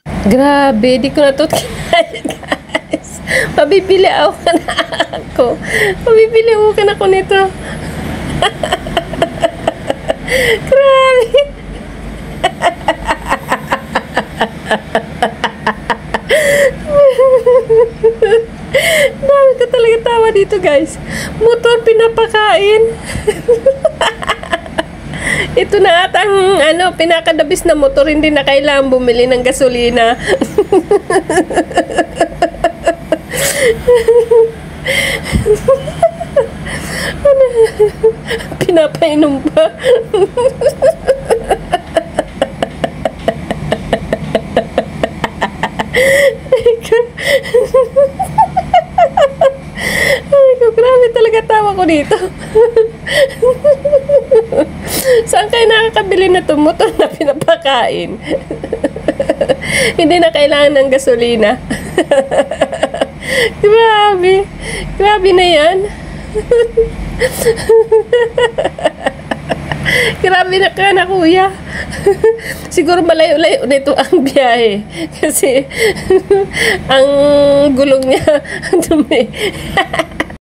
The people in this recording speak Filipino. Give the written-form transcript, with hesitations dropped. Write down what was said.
Grabe, di ko na to kinain, guys. Mabibili ako. Mabibili ako nito. Grabe. Dami ko talaga tawa dito, guys. Motor pinapakain. Ito na ata ang pinakadabis na motor, hindi na kailangan bumili ng gasolina. Pinapainom pa. Ay ko, grabe talaga tawa ko dito. Saan kayo nakakabili na itong motor na pinapakain? Hindi na kailangan ng gasolina. Grabe. Grabe na yan. Grabe na ka na, kuya. Siguro malayo-layo nito ang biyahe. Kasi ang gulong niya dumi.